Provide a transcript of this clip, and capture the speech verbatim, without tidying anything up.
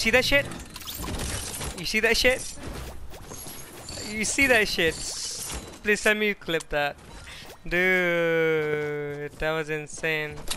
see that shit? You see that shit? You see that shit? Please let me clip that. Dude, that was insane.